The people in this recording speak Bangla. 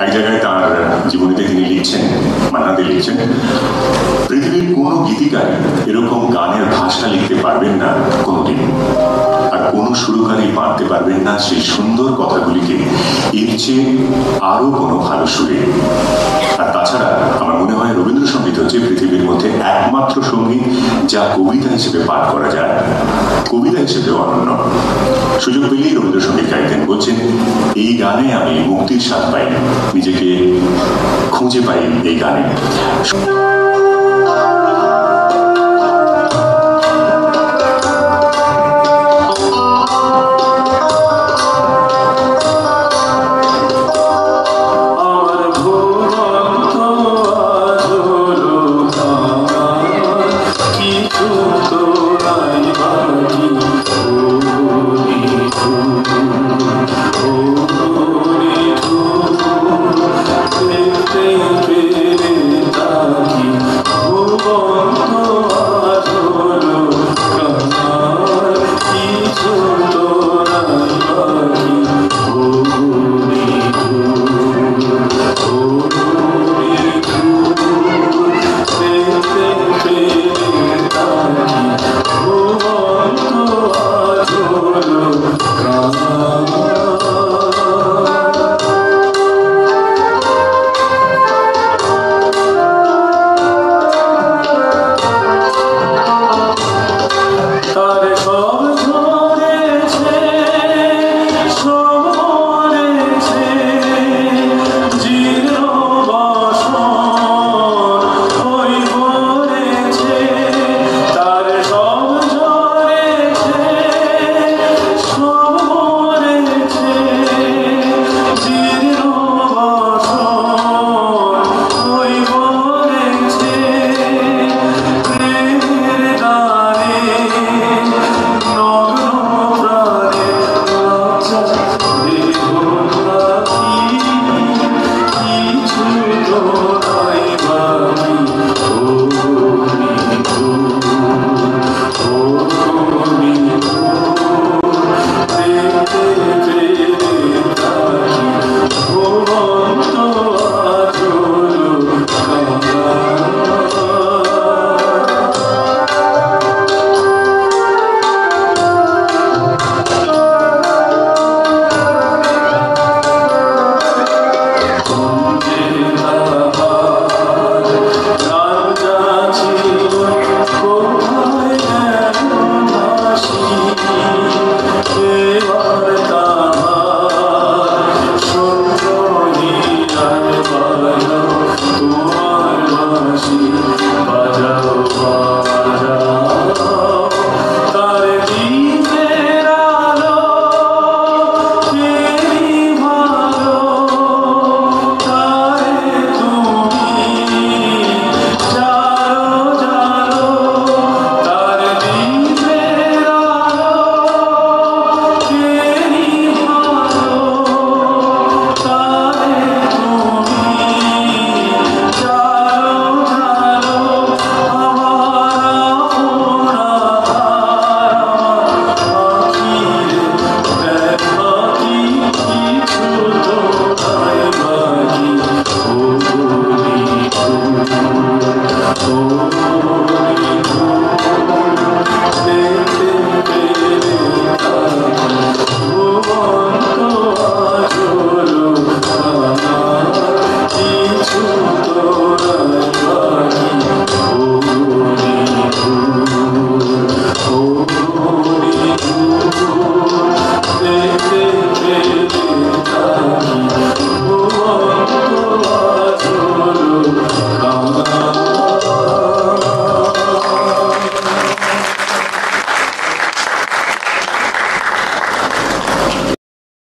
জায়গায় তার জীবনীতে তিনি লিখছেন, মান্নাদে লিখছেন, পৃথিবীর কোনো গীতিকারী এরকম গানের ভাষা লিখতে পারবেন না কোনোদিন, আর কোনো সুরকারী পারতে পারবেন না সেই সুন্দর কথাগুলিকে এর চেয়ে আরো কোনো ভালো সুরে। আর তাছাড়া আমার মনে হয় রবীন্দ্রসঙ্গীত হচ্ছে পৃথিবীর মধ্যে একমাত্র সঙ্গীত যা কবিতা হিসেবে পাঠ করা যায়, কবিতা হিসেবেও অনন্য। সুযোগ পেলেই রবীন্দ্রসঙ্গীত গাইতেন, বলছেন এই গানে আমি মুক্তির স্বাদ পাই, নিজেকে খুঁজে পাই এই গানে।